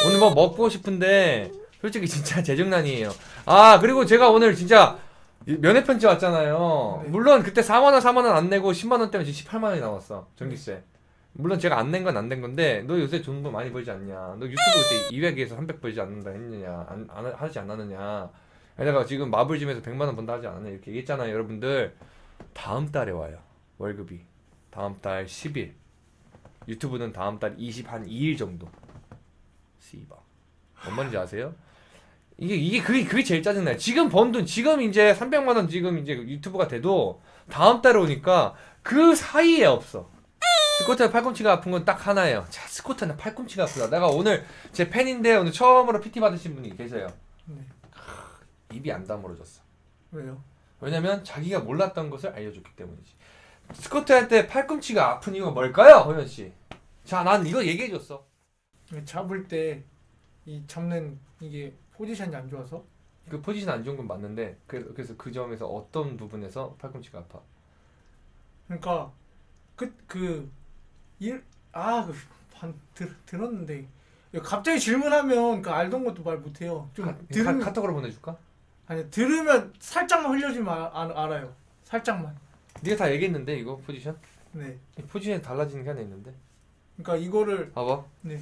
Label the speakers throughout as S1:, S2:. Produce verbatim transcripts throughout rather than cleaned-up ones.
S1: 오늘 뭐 먹고 싶은데 솔직히 진짜 재정난이에요. 아 그리고 제가 오늘 진짜 면회편지 왔잖아요.
S2: 네.
S1: 물론 그때 사만 원 사만 원 안 내고 십만 원 때문에 지금 십팔만 원이 나왔어 전기세. 물론 제가 안 낸 건 안 된 건데 너 요새 돈 많이 벌지 않냐, 너 유튜브 그때 이백에서 삼백 벌지 않는다 했느냐, 안, 안 하지 않았느냐. 내가 지금 마블짐에서 백만 원 번다 하지 않았냐 이렇게 얘기했잖아요. 여러분들 다음 달에 와요 월급이. 다음 달 십 일. 유튜브는 다음 달 이십이 일 정도. 씨바 뭔 말인지 아세요? 이게 이게 그게 그게 제일 짜증나요. 지금 번 돈 지금 이제 삼백만 원 지금 이제 유튜브가 돼도 다음 달에 오니까 그 사이에 없어. 스코트의 팔꿈치가 아픈 건 딱 하나예요. 자, 스코트는 팔꿈치가 아프다. 내가 오늘 제 팬인데 오늘 처음으로 피티 받으신 분이 계세요.
S2: 네.
S1: 크, 입이 안 다물어졌어.
S2: 왜요?
S1: 왜냐면 자기가 몰랐던 것을 알려줬기 때문이지. 스쿼트 할 때 팔꿈치가 아픈 이유가 뭘까요, 호연 씨? 자, 난 이거 얘기해줬어.
S2: 잡을 때 이 잡는 이게 포지션이 안 좋아서?
S1: 그 포지션 안 좋은 건 맞는데 그래서 그래서 그 점에서 어떤 부분에서 팔꿈치가 아파?
S2: 그러니까 그그일아그 들 들었는데 갑자기 질문하면 그 알던 것도 말 못해요. 좀
S1: 카,
S2: 들으면
S1: 카, 카톡으로 보내줄까?
S2: 아니 들으면 살짝만 흘려주면 아, 아, 알아요. 살짝만.
S1: 네가 다 얘기했는데 이거 포지션?
S2: 네.
S1: 이 포지션이 달라지는 게 하나 있는데.
S2: 그러니까 이거를
S1: 봐봐.
S2: 네.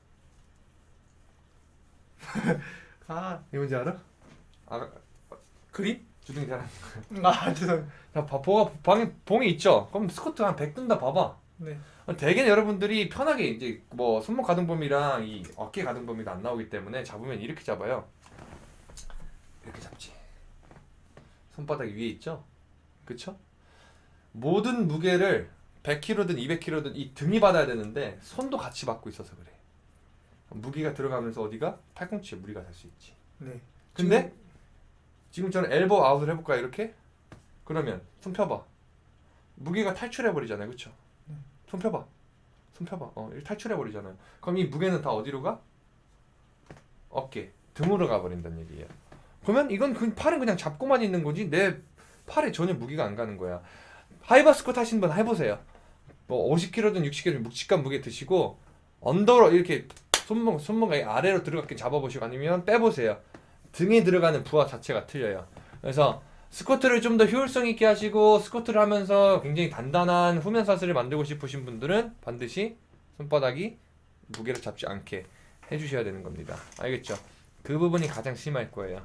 S2: 아
S1: 이거 뭔지 알아? 아
S2: 그립?
S1: 주둥이 잘.
S2: 아 죄송.
S1: 자, 보가 방에 봉이 있죠. 그럼 스쿼트 한 백 든다 봐봐.
S2: 네.
S1: 대개는 여러분들이 편하게 이제 뭐 손목 가동 범위랑 이 어깨 가동 범위가 안 나오기 때문에 잡으면 이렇게 잡아요. 이렇게 잡지. 손바닥이 위에 있죠? 그쵸? 모든 무게를 백 킬로그램든 이백 킬로그램든 이 등이 받아야 되는데 손도 같이 받고 있어서 그래. 무기가 들어가면서 어디가? 팔꿈치에 무리가 갈 수 있지.
S2: 네.
S1: 근데 지금 저는 엘보 아웃을 해볼까요? 이렇게? 그러면 손 펴봐. 무게가 탈출해버리잖아요. 그쵸?
S2: 네.
S1: 손 펴봐. 손 펴봐. 어, 이렇게 탈출해버리잖아요. 그럼 이 무게는 다 어디로 가? 어깨, 등으로 가버린다는 얘기예요. 그러면 이건 그 팔은 그냥 잡고만 있는 거지 내 팔에 전혀 무게가 안 가는 거야. 하이버 스쿼트 하시는 분 해보세요. 뭐 오십 킬로그램든 육십 킬로그램든 묵직한 무게 드시고 언더로 이렇게 손목, 손목 아래로 들어가게 잡아보시고 아니면 빼보세요. 등에 들어가는 부하 자체가 틀려요. 그래서 스쿼트를 좀 더 효율성 있게 하시고 스쿼트를 하면서 굉장히 단단한 후면 사슬을 만들고 싶으신 분들은 반드시 손바닥이 무게를 잡지 않게 해주셔야 되는 겁니다. 알겠죠? 그 부분이 가장 심할 거예요.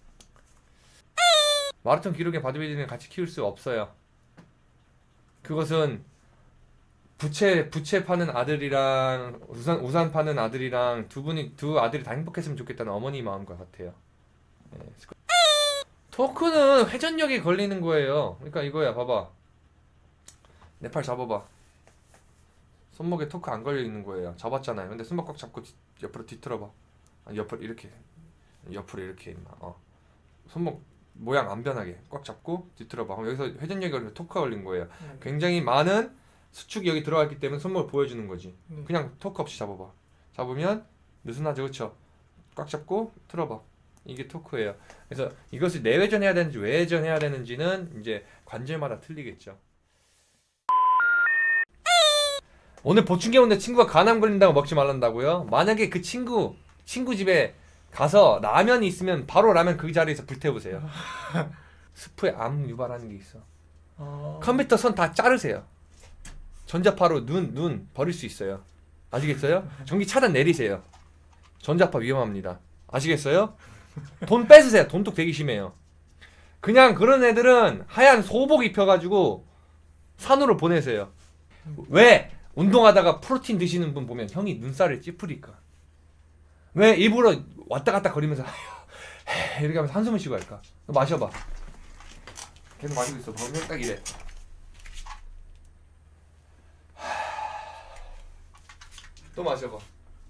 S1: 마라톤 기록에 바디빌딩을 같이 키울 수 없어요. 그것은 부채 부채 파는 아들이랑 우산 우산 파는 아들이랑 두 분이 두 아들이 다 행복했으면 좋겠다는 어머니 마음과 같아요. 네. 토크는 회전력이 걸리는 거예요. 그러니까 이거야, 봐봐. 내 팔 잡아봐. 손목에 토크 안 걸려 있는 거예요. 잡았잖아요. 근데 손목 꽉 잡고 뒤, 옆으로 뒤틀어봐. 아니, 옆으로 이렇게, 옆으로 이렇게 임마. 어. 손목 모양 안 변하게 꽉 잡고 뒤틀어봐. 그럼 여기서 회전력이 걸려 토크가 걸린 거예요.
S2: 네.
S1: 굉장히 많은 수축이 여기 들어갔기 때문에 손목을 보여주는 거지.
S2: 네.
S1: 그냥 토크 없이 잡아봐. 잡으면 느슨하죠, 그쵸? 꽉 잡고 틀어봐. 이게 토크예요. 그래서 이것을 내회전 해야 되는지 외회전 해야 되는지는 이제 관절마다 틀리겠죠. 오늘 보충기 온데 친구가 간암 걸린다고 먹지 말란다고요? 만약에 그 친구 친구 집에 가서 라면이 있으면 바로 라면 그 자리에서 불태우세요. 스프에 암 유발하는 게 있어.
S2: 어...
S1: 컴퓨터 선 다 자르세요. 전자파로 눈, 눈 버릴 수 있어요. 아시겠어요? 전기 차단 내리세요. 전자파 위험합니다. 아시겠어요? 돈 뺏으세요. 돈독 되게 심해요. 그냥 그런 애들은 하얀 소복 입혀가지고 산으로 보내세요. 왜? 운동하다가 프로틴 드시는 분 보면 형이 눈살을 찌푸릴까? 왜 일부러 왔다 갔다 거리면서 이렇게 하면서 한숨을 쉬고 할까? 너 마셔봐. 계속 마시고 있어. 보면 딱 이래. 또 마셔봐.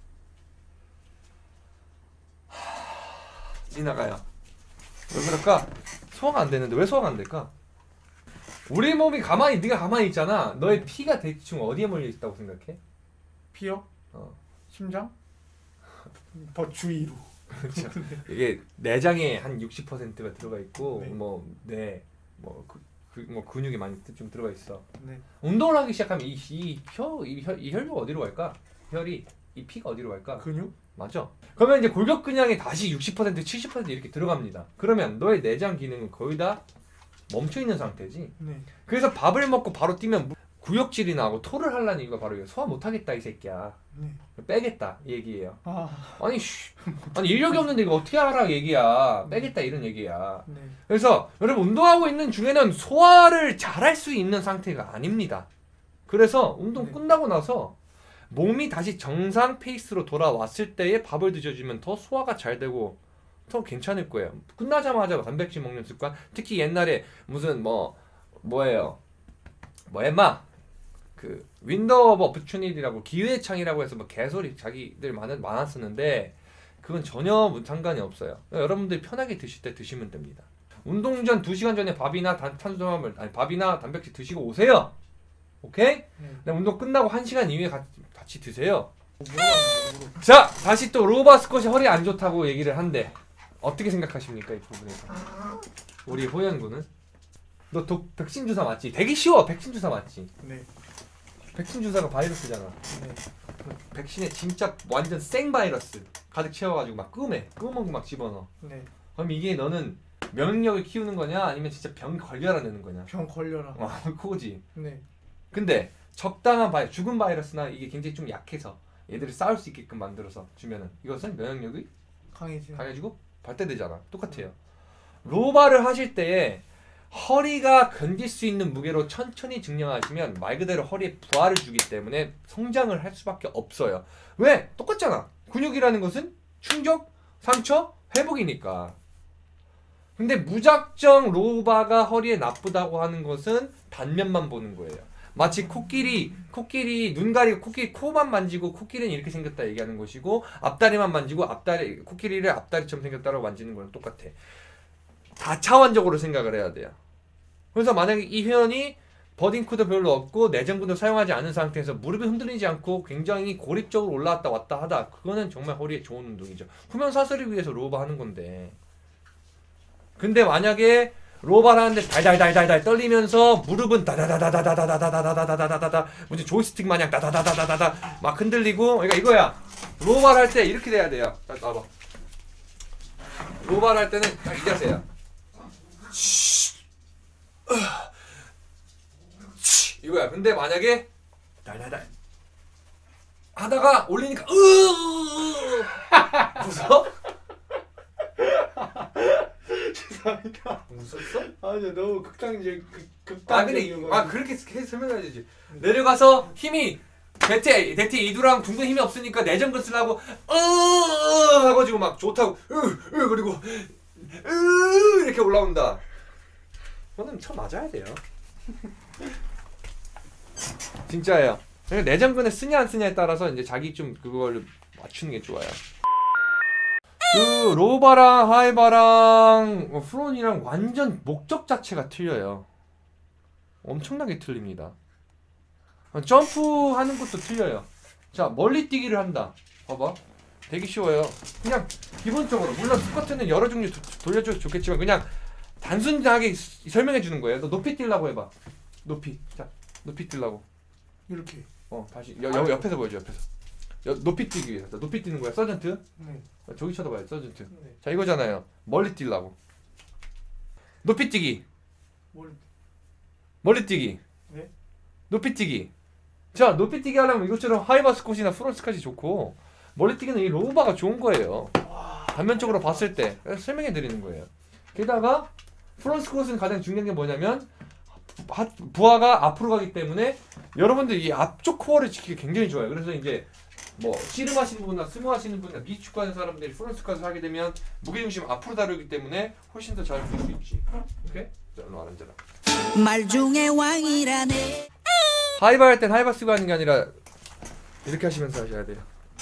S1: 지나가요. 왜 그럴까? 소화가 안 되는데 왜 소화가 안 될까? 우리 몸이 가만히 네가 가만히 있잖아. 너의 피가 대충 어디에 몰려 있다고 생각해?
S2: 피요?
S1: 어.
S2: 심장? 더 주위로.
S1: 그렇죠. 이게 내장에 한 육십 퍼센트가 들어가 있고
S2: 네.
S1: 뭐뇌 뭐 그, 그, 뭐 근육이 많이 좀 들어가 있어.
S2: 네.
S1: 운동을 하기 시작하면 이 이 혀 이 혈 이 혈류가 어디로 갈까? 혈이 이 피가 어디로 갈까?
S2: 근육?
S1: 맞아. 그러면 이제 골격근량이 다시 육십 퍼센트, 칠십 퍼센트 이렇게 들어갑니다. 그러면 너의 내장 기능은 거의 다 멈춰 있는 상태지.
S2: 네.
S1: 그래서 밥을 먹고 바로 뛰면 구역질이 나고 토를 하려는 이유가 바로 이거. 소화 못하겠다 이 새끼야.
S2: 네.
S1: 빼겠다 이 얘기예요.
S2: 아.
S1: 아니 씨, 아니 인력이 없는데 이거 어떻게 하라 얘기야. 빼겠다 이런 얘기야.
S2: 네.
S1: 그래서 여러분 운동하고 있는 중에는 소화를 잘할 수 있는 상태가 아닙니다. 그래서 운동
S2: 네.
S1: 끝나고 나서 몸이 다시 정상 페이스로 돌아왔을 때에 밥을 드셔주면 더 소화가 잘 되고 더 괜찮을 거예요. 끝나자마자 단백질 먹는 습관, 특히 옛날에 무슨 뭐 뭐예요, 뭐 엠마 그 윈도우 오브 오퍼튜니티라고 기회의 창이라고 해서 뭐 개소리 자기들 많은 많았었는데 그건 전혀 상관이 없어요. 여러분들이 편하게 드실 때 드시면 됩니다. 운동 전 두 시간 전에 밥이나 단, 탄수화물 아니 밥이나 단백질 드시고 오세요. 오케이?
S2: 네.
S1: 운동 끝나고 한 시간 이후에 같이, 같이 드세요.
S2: 물어봤는데,
S1: 자, 다시 또 로바 스쿼시 허리 안 좋다고 얘기를 한대. 어떻게 생각하십니까 이 부분에서? 우리 호연 군은? 너 독, 백신 주사 맞지? 되게 쉬워. 백신 주사 맞지?
S2: 네.
S1: 백신 주사가 바이러스잖아.
S2: 네.
S1: 그 백신에 진짜 완전 생 바이러스 가득 채워가지고 막 끔해. 끔하고 막 집어넣어.
S2: 네.
S1: 그럼 이게 너는 면역력을 키우는 거냐 아니면 진짜 병 걸려라 내는 거냐?
S2: 병 걸려라.
S1: 어, 그거지.
S2: 네.
S1: 근데 적당한 바이 죽은 바이러스나 이게 굉장히 좀 약해서 얘들을 싸울 수 있게끔 만들어서 주면은 이것은 면역력이
S2: 강해지.
S1: 강해지고 발달되잖아. 똑같아요. 로바를 하실 때에 허리가 견딜 수 있는 무게로 천천히 증량하시면 말 그대로 허리에 부하를 주기 때문에 성장을 할 수밖에 없어요. 왜? 똑같잖아. 근육이라는 것은 충격, 상처, 회복이니까. 근데 무작정 로바가 허리에 나쁘다고 하는 것은 단면만 보는 거예요. 마치 코끼리, 코끼리 눈 가리고 코끼리 코만 만지고 코끼리는 이렇게 생겼다 얘기하는 것이고 앞다리만 만지고 앞다리 코끼리를 앞다리처럼 생겼다고 만지는 거랑 똑같아. 다차원적으로 생각을 해야 돼요. 그래서 만약에 이 회원이 버딩크도 별로 없고 내전근도 사용하지 않은 상태에서 무릎이 흔들리지 않고 굉장히 고립적으로 올라왔다 왔다 하다, 그거는 정말 허리에 좋은 운동이죠. 후면 사슬을 위해서 로바 하는 건데. 근데 만약에 로바를 하는데 달달달달달 떨리면서 무릎은 다다다다다다다다다다다다다다 무슨 조이스틱 마냥 다다다다다다다 막 흔들리고, 그러니까 이거야. 로바를 할 때 이렇게 돼야 돼요. 자, 봐봐. 로바를 할 때는 딱 이 자세야. 이거야. 근데 만약에 달달달 하다가 올리니까 으으으으 웃어?
S2: 죄송합니다.
S1: 웃었어?
S2: 아니 너무 극단적 극단.
S1: 아 근데 아 그렇게 해 설명해야 되지. 내려가서 힘이 대퇴 대퇴 이두랑 둥근 힘이 없으니까 내전근 쓰려고 으으으 해가지고 막 좋다고 으으 그리고 으 이렇게 올라온다. 그거는 쳐 맞아야 돼요. 진짜예요. 그러니까 내전근을 쓰냐 안 쓰냐에 따라서 이제 자기 좀 그걸 맞추는 게 좋아요. 그 로바랑 하이바랑 프론이랑 완전 목적 자체가 틀려요. 엄청나게 틀립니다. 점프하는 것도 틀려요. 자, 멀리 뛰기를 한다. 봐봐. 되게 쉬워요. 그냥 기본적으로 물론 스쿼트는 여러 종류 도, 돌려줘도 좋겠지만 그냥 단순하게 설명해 주는 거예요. 너 높이 뛰려고 해봐. 높이. 자, 높이 뛰려고.
S2: 이렇게.
S1: 어, 다시 여, 여, 옆에서 보여줘. 옆에서. 여, 높이 뛰기 위해서. 높이 뛰는 거야. 서전트.
S2: 네.
S1: 저기 쳐다봐요. 서전트.
S2: 네.
S1: 자, 이거잖아요. 멀리 뛰려고. 높이 뛰기.
S2: 뭘?
S1: 멀리 뛰기.
S2: 네.
S1: 높이 뛰기. 자, 높이 뛰기 하려면 이것처럼 하이바 스쿼시나 프론 스쿼시 좋고, 멀리 뛰기는 이 로바가 좋은 거예요. 단면적으로 봤을 때. 그래서 설명해 드리는 거예요. 게다가 프론 스쿼시는 가장 중요한 게 뭐냐면 하, 부하가 앞으로 가기 때문에 여러분들 이 앞쪽 코어를 지키기 굉장히 좋아요. 그래서 이제 뭐 씨름 하시는 분이나 스모 하시는 분이나 비축구 하는 사람들이 프론 스쿼시 하게 되면 무게중심 앞으로 다루기 때문에 훨씬 더 잘 볼 수 있지. 오케이? 자, 일로 와 앉아라.
S3: 말 중에 왕이라네.
S1: 하이바 할 땐 하이바 쓰고 하는 게 아니라 이렇게 하시면서 하셔야 돼요.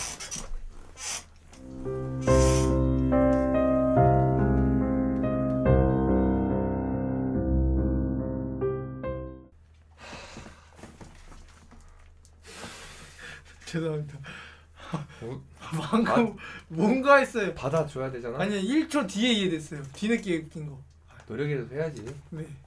S2: 죄송합니다.
S1: 뭐,
S2: 방금 뭔가 했어요.
S1: 받아줘야 되잖아.
S2: 아니 일 초 뒤에 이해됐어요. 뒤늦게 웃긴 거.
S1: 노력이라도 해야지.
S2: 네.